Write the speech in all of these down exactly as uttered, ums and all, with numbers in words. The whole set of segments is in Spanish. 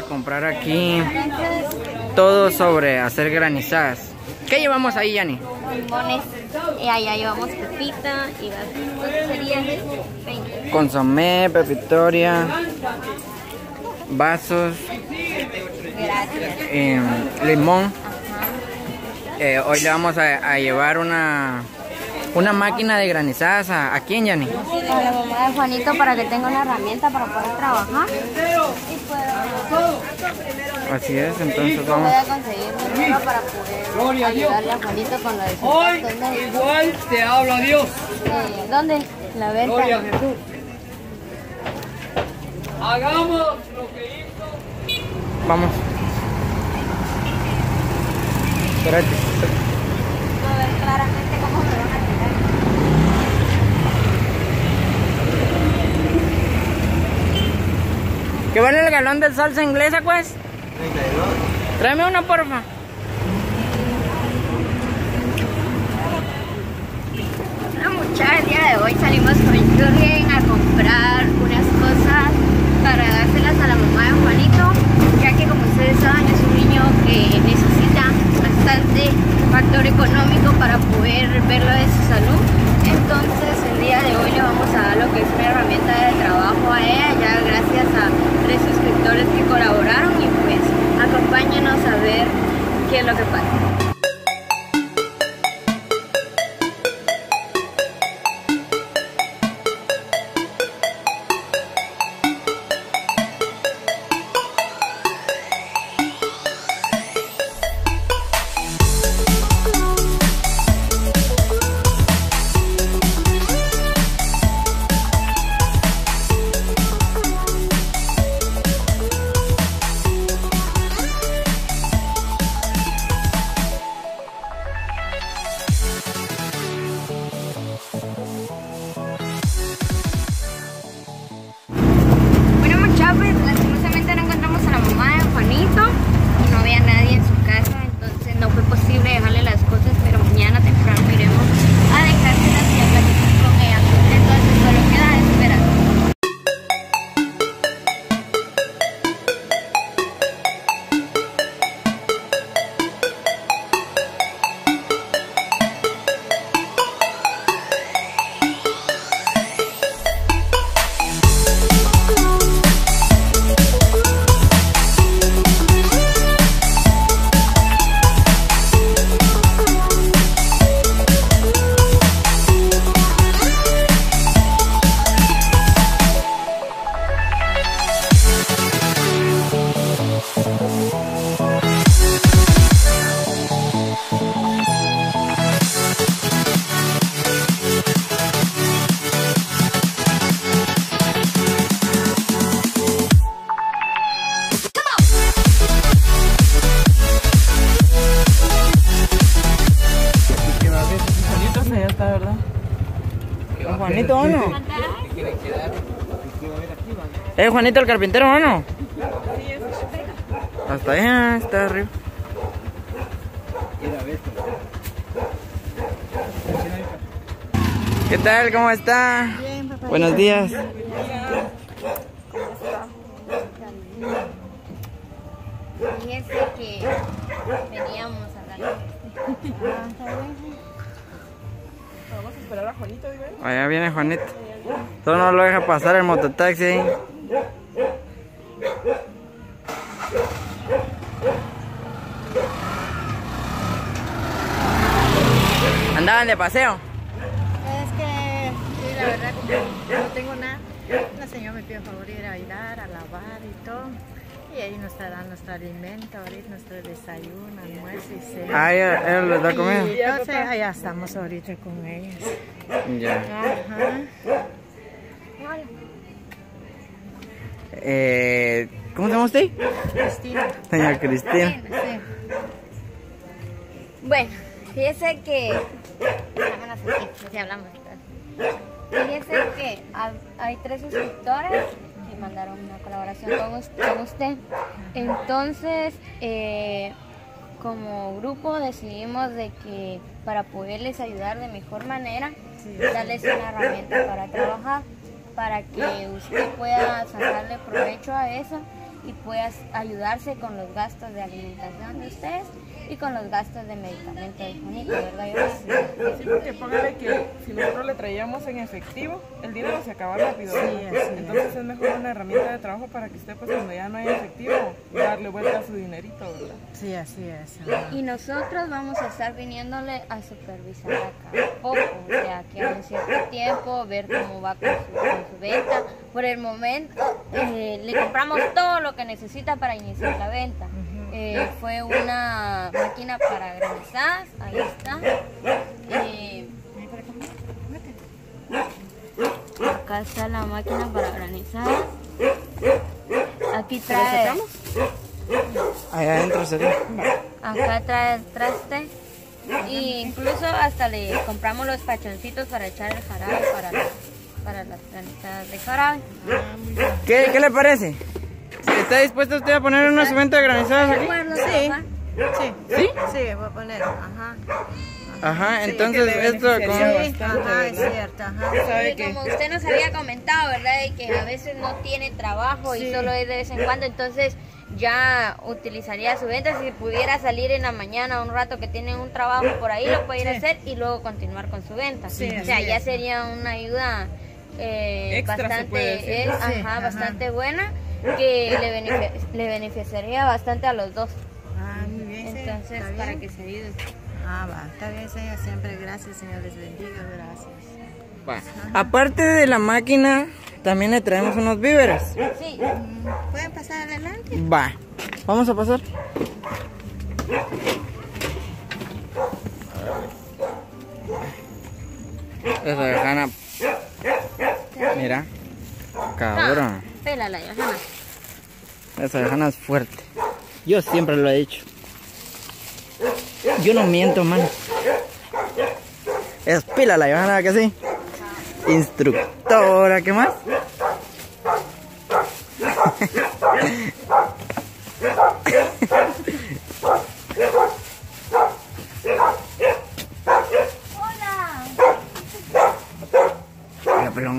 comprar aquí todo sobre hacer granizadas. ¿Qué llevamos ahí, Yani? Limones. Y allá llevamos pepita y las serían veinte. Consomé, pepitoria, vasos, Gracias. eh, limón. Ajá. Eh, hoy le vamos a, a llevar una una máquina de granizadas a, ¿a quién, Yani? A la mamá de Juanito para que tenga una herramienta para poder trabajar. Y pueda, Así es, entonces y vamos. pueda conseguir dinero para poder ayudarle a Juanito con lo de sus Hoy gastos, ¿no? igual te habla Dios. Eh, ¿Dónde? La Gloria a venta. Jesús. Hagamos lo que hizo. Vamos. Espérate. A ver claramente cómo se van a tirar. ¿Qué vale el galón de salsa inglesa, pues? treinta y dos. Tráeme una, porfa. Hola muchachos, el día de hoy salimos con Jürgen a comprar unas cosas para dárselas a la mamá de Juanito, ya que como ustedes saben es un niño que necesita bastante factor económico para poder verlo de su salud. Entonces el día de hoy le vamos a dar lo que es una herramienta de trabajo a ella, ya gracias a tres suscriptores que colaboraron, y pues acompáñenos a ver qué es lo que pasa. Juanito, ¿o no? ¿Es Juanito el carpintero, o no? Hasta allá, está arriba. ¿Qué tal? ¿Cómo está? Bien, papá. Buenos días. Fíjense que veníamos a hablar. Vamos a esperar a Juanito, digo. Allá viene Juanito. Todo no lo deja pasar el mototaxi ahí. ¿Andaban de paseo? Es que, sí, la verdad, como no tengo nada, la señora me pide favor ir a ayudar, a lavar y todo. Y ahí nos está dando nuestro alimento, ahorita nuestro desayuno, almuerzo y cena. Ah, ¿ella, ella les da comida? Y entonces allá estamos ahorita con ellos. Ya. Ajá. Eh, ¿Cómo se llama usted? Cristina. Doña Cristina. Sí. Bueno, fíjese que... Vámonos aquí, así hablamos. Fíjese que hay tres suscriptores que mandaron una colaboración con usted. Entonces, eh, como grupo decidimos de que para poderles ayudar de mejor manera, sí, darles una herramienta para trabajar, para que usted pueda sacarle provecho a eso y pueda ayudarse con los gastos de alimentación de ustedes y con los gastos de medicamento de Juanito, ¿verdad? Sí, porque póngale que si nosotros le traíamos en efectivo, el dinero se acaba rápido. Sí, así Entonces es. es mejor una herramienta de trabajo para que usted, pues cuando ya no hay efectivo, darle vuelta a su dinerito, ¿verdad? Sí, así es. Ajá. Y nosotros vamos a estar viniéndole a supervisar acá poco, o sea, que a un cierto tiempo, ver cómo va con su, con su venta. Por el momento, eh, le compramos todo lo que necesita para iniciar la venta. Eh, fue una máquina para granizadas, ahí está. Eh, acá está la máquina para granizadas. Aquí trae, Allá adentro sería. acá trae el traste. Y incluso hasta le compramos los pachoncitos para echar el jarabe para, la, para las granizadas de jarabe. ¿Qué, ¿Qué le parece? ¿Está dispuesto usted a poner una venta de granizadas ¿De aquí? acuerdo, Sí. papá? Sí, ¿Sí? sí, voy a poner, ajá. Ajá, Sí, entonces que le esto beneficiaría con... Sí, bastante, ajá, es ¿verdad? cierto, ajá. ¿Sabe Y qué? como usted nos había comentado, ¿verdad? De que a veces no tiene trabajo y Sí. solo es de vez en cuando, entonces ya utilizaría su venta. Si pudiera salir en la mañana un rato que tiene un trabajo por ahí, lo puede ir a Sí. hacer y luego continuar con su venta. Sí, o sea, así ya es. sería una ayuda eh, Extra, se puede bastante, decir. eh, Sí, ajá, ajá. bastante buena, que le, beneficia- le beneficiaría bastante a los dos. Ah, muy bien, sí, Entonces, está bien. para que se ayude. Ah, va, está bien, señor, siempre gracias, Señor, les bendiga, gracias. Va. Aparte de la máquina, también le traemos unos víveres. Sí, ¿Pueden pasar adelante? Va. Vamos a pasar. Esa vejana. Mira. Cabrón. pélala, Johanna. Esa vejana es fuerte. Yo siempre lo he dicho. Yo no miento, mano. Es pila la Johanna, que sí. Instructora, ¿qué más? Hola. Mira, pelón.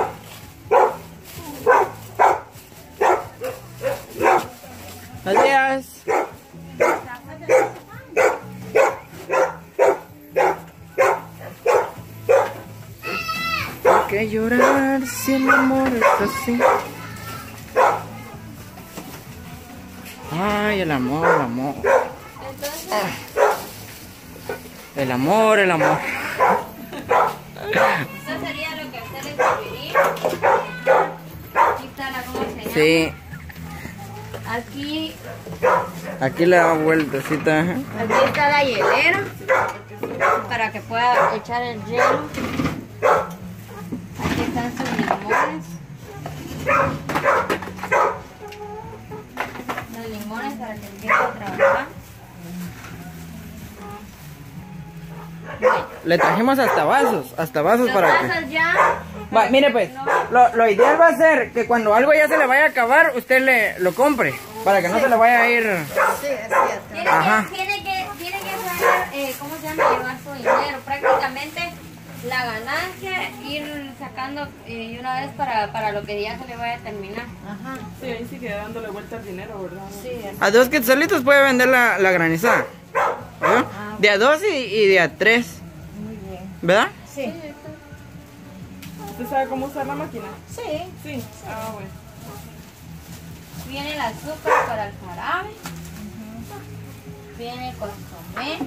Buenos días. ¿Por qué llorar si el amor es así? Ay, el amor, el amor. Entonces, El amor, el amor. eso sería lo que a usted le serviría. Aquí está la, ¿cómo se llama? Sí, Aquí, aquí le da vueltecita. ajá. aquí está la hielera para que pueda echar el hielo. Aquí están sus limones. Los limones para que empiece a trabajar. Le trajimos hasta vasos, hasta vasos Los para que... vasos ya. Va, mire pues, lo, lo ideal va a ser que cuando algo ya se le vaya a acabar, usted le lo compre, para que no se le vaya a ir... Sí, es cierto. Tiene Ajá. que, tiene que, tiene que saber, eh, ¿cómo se llama? Llevar su dinero. Prácticamente la ganancia, ir sacando eh, de una vez para, para lo que ya se le vaya a terminar. Ajá. Sí, ahí sí queda dándole vuelta al dinero, ¿verdad? Sí, A dos quetzalitos puede vender la, la granizada. ¿Verdad? De a dos y, y de a tres. Muy bien. ¿Verdad? Sí. ¿Usted sabe cómo usar la máquina? Sí. Sí. Ah, bueno. viene el azúcar para el jarabe, viene el consomé,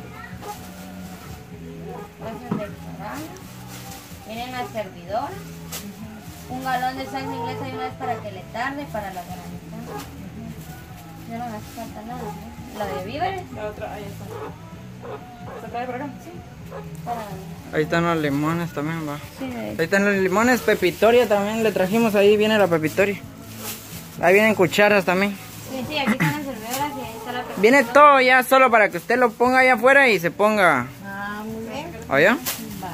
cosas del jarabe, vienen las servidoras, un galón de salsa inglesa y una vez para que le tarde para la granizada. Ya no me hace falta nada, ¿no? La de víveres, La otra, ahí está. ¿Se trae por acá? Sí. para... Ahí están los limones también, va. Sí, de Ahí están los limones, pepitoria también le trajimos, ahí viene la pepitoria. Ahí vienen cucharas también. sí, sí, aquí están las servidoras y ahí está la Viene todo ya solo para que usted lo ponga allá afuera y se ponga Ah, muy bien. allá. Va.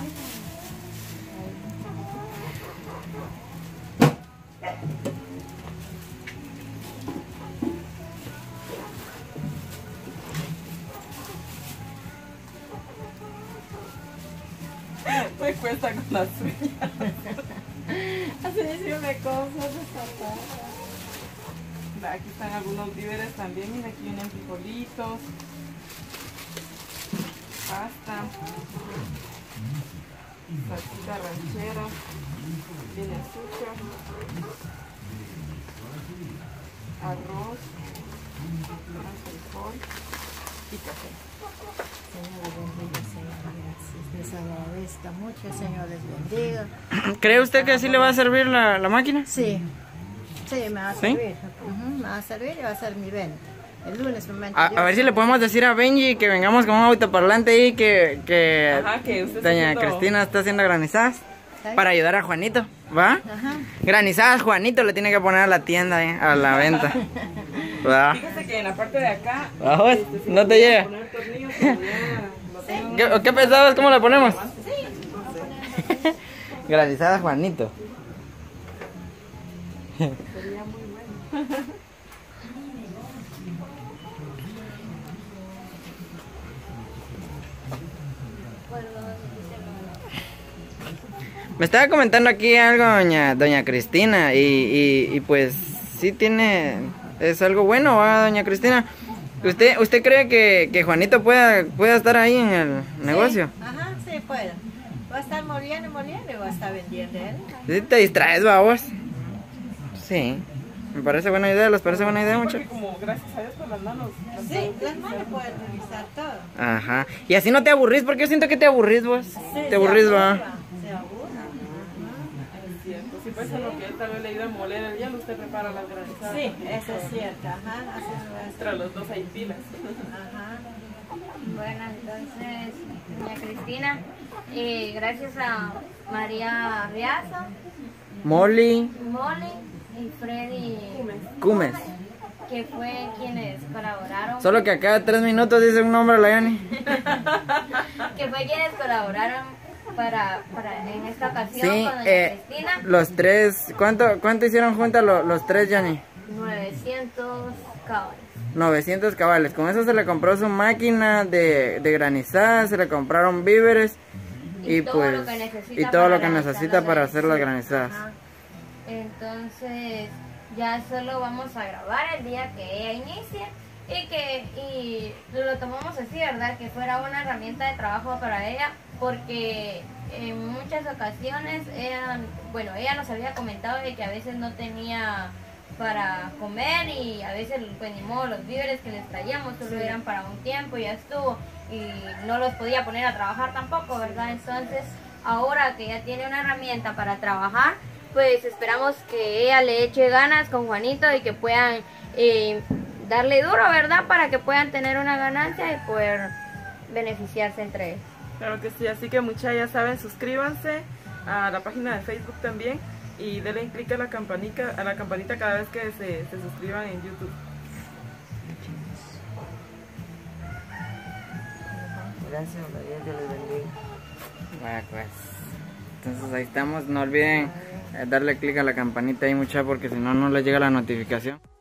Me cuesta con las uñas. Así sí me cosas esta Aquí están algunos víveres también, mira, aquí vienen frijolitos, pasta, salsita ranchera, viene azúcar, arroz, frijol y café. Señor bendiga, Señor, gracias. Les agradezco mucho, Señor les bendiga. ¿Cree usted que sí le va a servir la, la máquina? Sí, sí, me va a ¿Sí? servir. Ujú, me va a servir y va a ser mi venta. El lunes me meto A, yo. a ver si le podemos decir a Benji que vengamos con un autoparlante ahí que, que, Ajá, que usted está doña haciendo- Cristina está haciendo granizadas ¿Sí? para ayudar a Juanito, ¿va? Ajá. Granizadas Juanito le tiene que poner a la tienda, eh, a la venta. ¿Va? Fíjese que en la parte de acá, Vamos, este, sí no te podía llega. poner tornillos, pero ya lo tengo. ¿Qué, ¿Qué pensabas? ¿Cómo le ponemos? Granizadas Juanito. Sería muy bueno. Me estaba comentando aquí algo doña, doña Cristina y, y, y pues sí tiene, es algo bueno, ¿va, doña Cristina? ¿Usted usted cree que, que Juanito pueda, pueda estar ahí en el negocio? Sí, ajá, sí, puedo. Va a estar moliendo y moliendo y va a estar vendiendo él. ¿Sí te distraes, va, vos? Sí, me parece buena idea, ¿les parece buena idea, mucho? Porque como gracias a Dios con las manos. las Sí, manos las manos pueden revisar todo. Ajá, y así no te aburrís, porque yo siento que te aburrís, vos. Sí, Te aburrís, se va. aburra, se aburra. es cierto. Si pasa lo que él tal vez le ayuda a moler el hielo, usted prepara las granizadas. Sí, eso es cierto, ajá, así lo hace. Entre los dos hay pilas. Ajá. Bueno, entonces, doña Cristina, eh, gracias a María Arriaza, Molly Molly y Freddy Cumes. que fue quienes colaboraron, Solo que a cada tres minutos dice un nombre a la Yani. que fue quienes colaboraron para, para en esta ocasión Sí, con doña eh, Cristina, los tres, ¿cuánto, cuánto hicieron juntas lo- los tres, Yani? novecientos cabales. novecientos cabales. Con eso se le compró su máquina de, de granizada, se le compraron víveres y, Y todo pues lo que necesita y todo para lo que granizar necesita las para hacer las granizadas. granizadas. Ajá. Entonces ya solo vamos a grabar el día que ella inicie y que y lo tomamos así, ¿verdad? Que fuera una herramienta de trabajo para ella, porque en muchas ocasiones ella, bueno, ella nos había comentado de que a veces no tenía para comer y a veces pues ni modo, los víveres que les traíamos solo eran para un tiempo y ya estuvo y no los podía poner a trabajar tampoco, ¿verdad? Entonces ahora que ya tiene una herramienta para trabajar, pues esperamos que ella le eche ganas con Juanito y que puedan eh, darle duro, ¿verdad? Para que puedan tener una ganancia y poder beneficiarse entre ellos. Claro que sí, así que muchas ya saben, suscríbanse a la página de Facebook también y denle clic a la campanita, a la campanita cada vez que se, se suscriban en YouTube. Gracias, Dios que les bendiga. Bueno, pues, entonces ahí estamos. No olviden eh, darle clic a la campanita ahí, mucha, porque si no, no les llega la notificación.